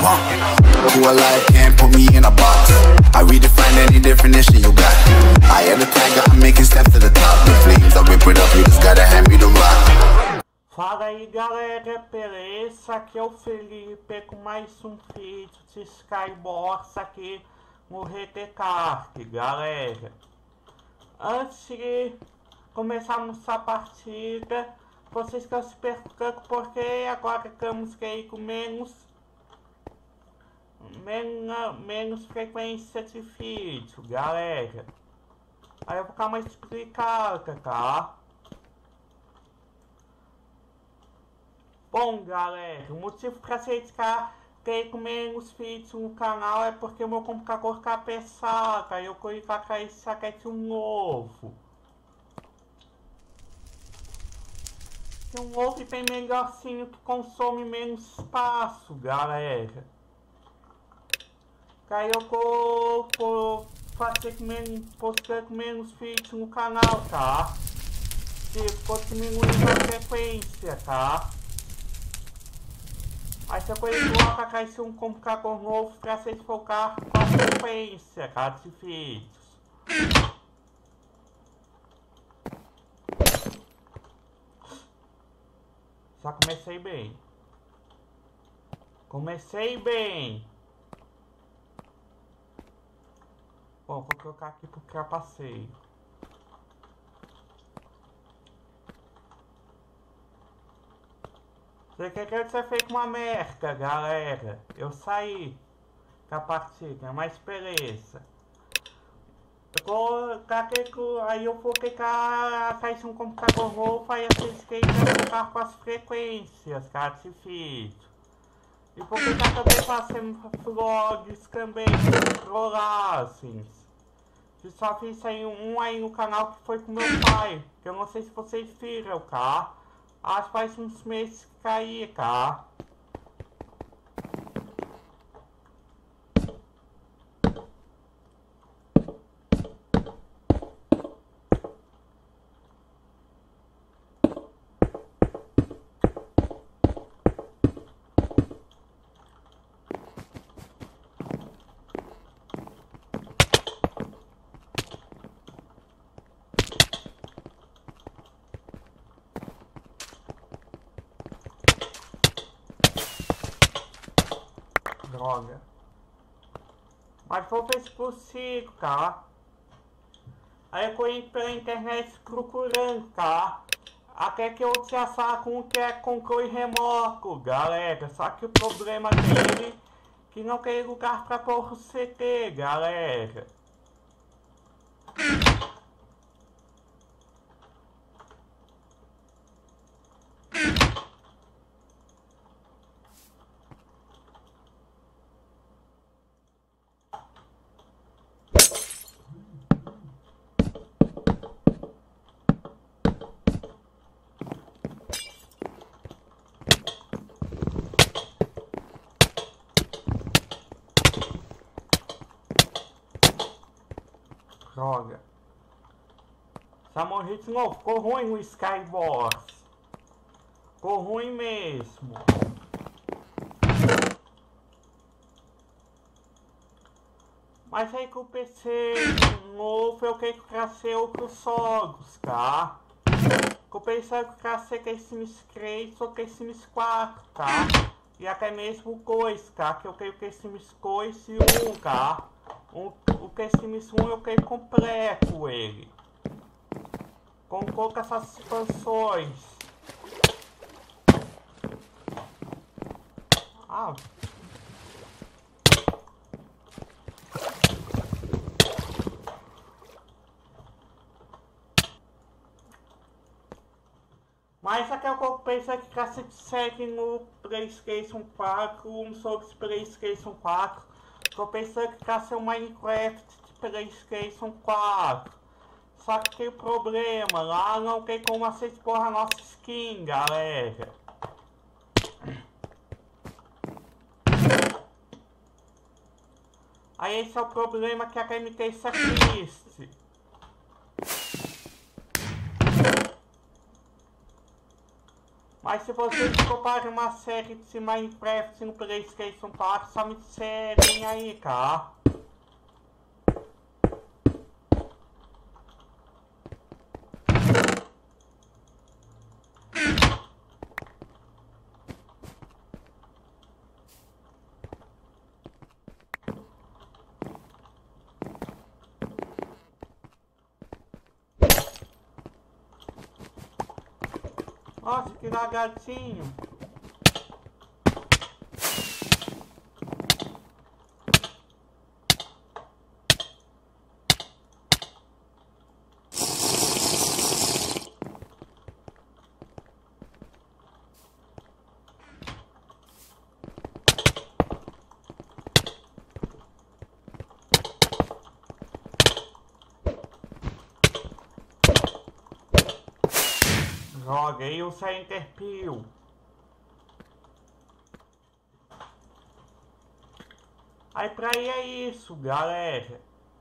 want. Who alive can't put me in a box. I redefine any definition you got. I am the tiger, I'm making steps to the top. The flames, I whip it up, you just gotta hand me the rock. Fala aí galera, beleza? Aqui é o Felipe com mais um vídeo de Skywars aqui no RTCast, galera. Antes de começarmos a partida, vocês estão se perguntando porque agora estamos aí com menos frequência de vídeo, galera. Aí eu vou ficar mais explicada, tá? Bom, galera, o motivo para vocês ficarem com menos vídeos no canal é porque o meu computador tá pesado, aí eu corri pra cair esse saquete novo. Tem um novo bem melhorzinho que consome menos espaço, galera. Aí eu vou fazer postando menos vídeos no canal, tá? Tipo, diminuindo a frequência, tá? Aí você pode colocar esse um computador novo para vocês focar com a frequência, tá, de vídeos. Já comecei bem. Bom, vou colocar aqui pro trapaceio. Você quer que você fez uma merda, galera. Eu saí da partida, mas beleza. Aí eu vou clicar um computador novo, aí vocês querem ficar com as frequências, cara, de vídeo. E vou clicar também fazendo vlogs também, trollagens. Eu só fiz aí um aí no canal que foi com meu pai, que eu não sei se vocês viram, tá? Acho que faz uns meses que caí, tá? Droga. Mas vou ver se consigo, tá? Aí eu corri pela internet procurando, tá? Até que eu já sabe como que é controle remoto, galera. Só que o problema dele é que não tem lugar pra pôr o CT, galera. Droga. Já morri de novo. Ficou ruim no Skywars. Ficou ruim mesmo. Mas aí com o PC novo eu quero trazer outros jogos, tá? Com o PC eu trazer que é Sims 3 ou que é Sims 4, tá? E até mesmo o 2, tá? Que eu quero que é Sims 2 e 1, tá? O que é Sims 1 eu quero completo ele. Com poucas essas expansões. Ah. Mas aqui eu pensei que você segue no PlayStation 4, uns outros PlayStation 4. Tô pensando que vai ser o Minecraft de PlayStation 4. Só que tem problema, lá não tem como vocês pôr a nossa skin, galera. Aí esse é o problema que a GameTech existe. Mas se vocês comprarem uma série de Minecraft no PlayStation 4, só me disserem aí, tá? Nossa, que lagartinho. Joguei o Centerpill. Aí pra aí é isso, galera.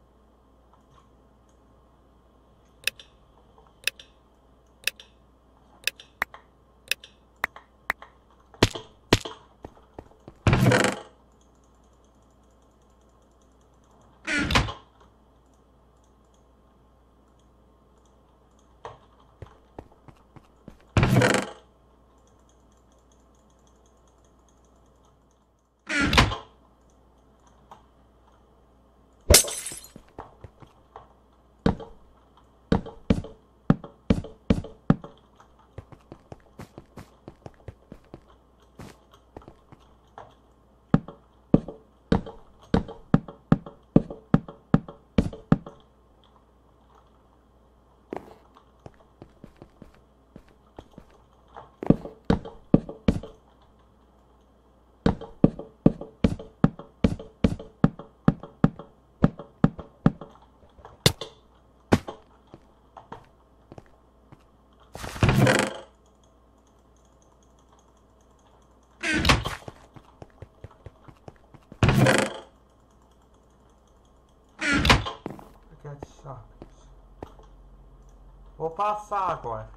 Vou passar agora.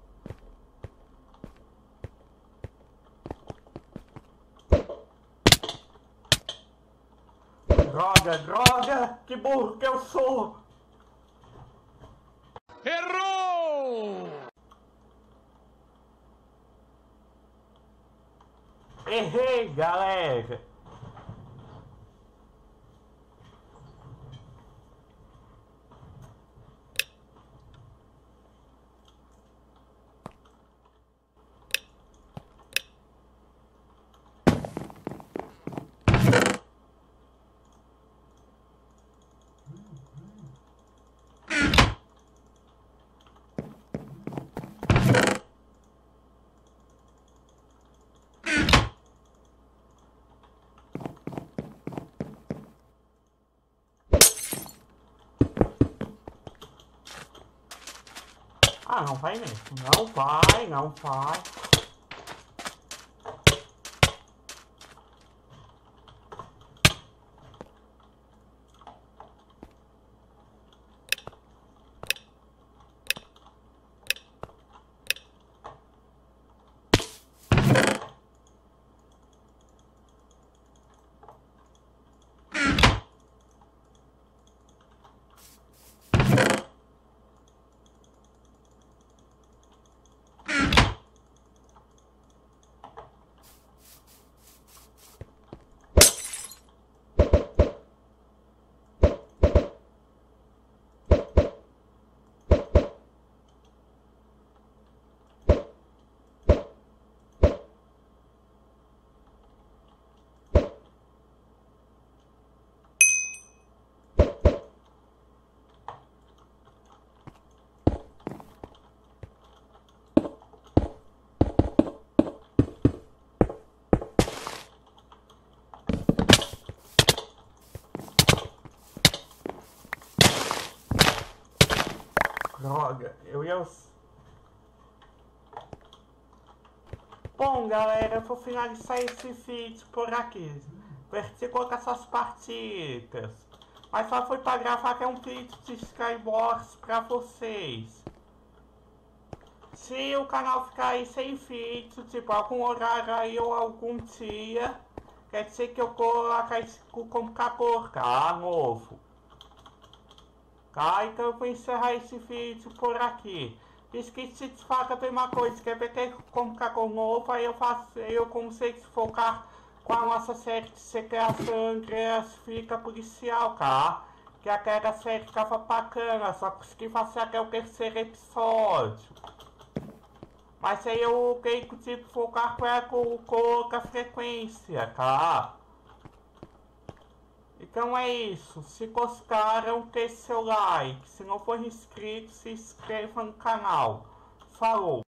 Droga, droga! Que burro que eu sou! Errou! Errei, galera! Ah, não vai mesmo. Não vai, não vai. Droga, eu ia... Bom, galera, eu vou finalizar esse vídeo por aqui. Verti colocar essas partidas. Mas só foi pra gravar que é um vídeo de Skywars pra vocês. Se o canal ficar aí sem vídeo, tipo, algum horário aí ou algum dia, quer dizer que eu colocar esse computador, tá? Novo. Tá? Então eu vou encerrar esse vídeo por aqui. Esqueci de falar também uma coisa, quer ver que computador novo, aí eu consigo focar com a nossa série de Secreção Andreas Fica Policial, tá? Que aquela série ficava bacana, só consegui fazer até o terceiro episódio. Mas aí eu tenho que tipo, focar com ela com pouca frequência, tá? Então é isso. Se gostaram, deixe seu like. Se não for inscrito, se inscreva no canal. Falou!